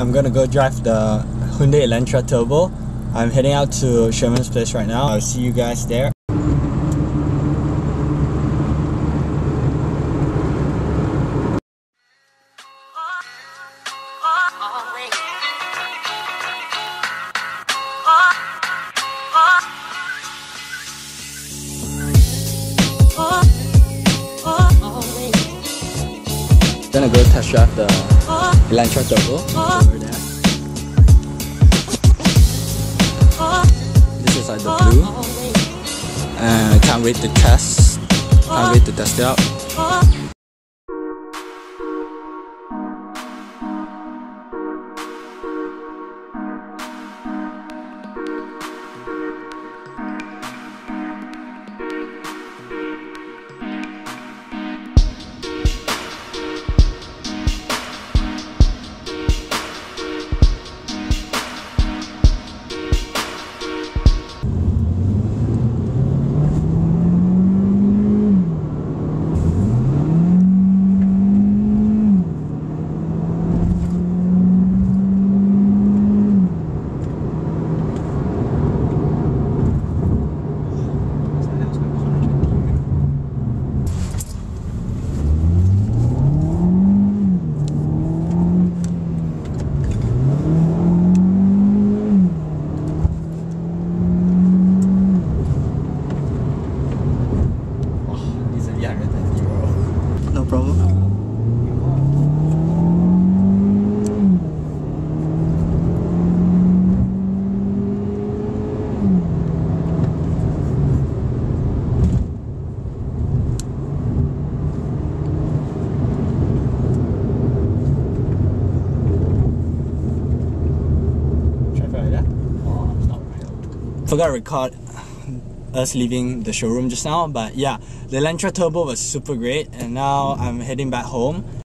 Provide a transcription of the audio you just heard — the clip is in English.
I'm gonna go drive the Hyundai Elantra Turbo. I'm heading out to Sherman's place right now. I'll see you guys there. Gonna go test drive the Elantra Turbo over there. This is like the blue, and I can't wait to test. Can't wait to test it out. No problem. Forgot to record us leaving the showroom just now, but yeah, the Elantra Turbo was super great, and now I'm heading back home.